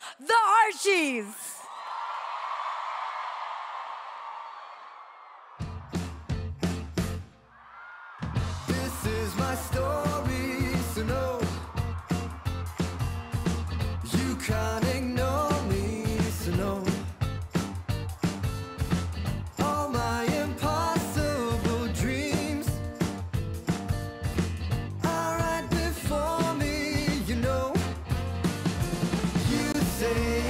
the Archies. This is my story, so no, you can't ignore me, so no. All my impossible dreams are right before me, you know. You say